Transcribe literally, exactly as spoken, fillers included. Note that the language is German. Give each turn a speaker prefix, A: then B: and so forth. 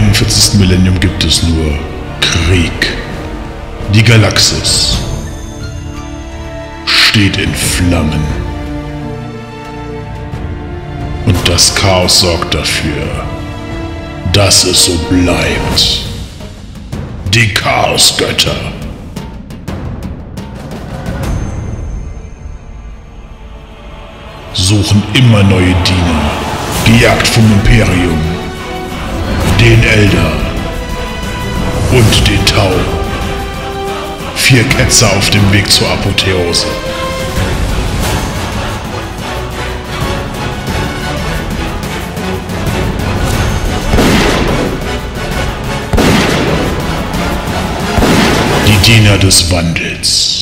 A: einundvierzigsten Millennium gibt es nur Krieg. Die Galaxis steht in Flammen. Und das Chaos sorgt dafür, dass es so bleibt. Die Chaosgötter. Suchen immer neue Diener, gejagt vom Imperium, den Elder und den Tau. Vier Ketzer auf dem Weg zur Apotheose. Die Diener des Wandels.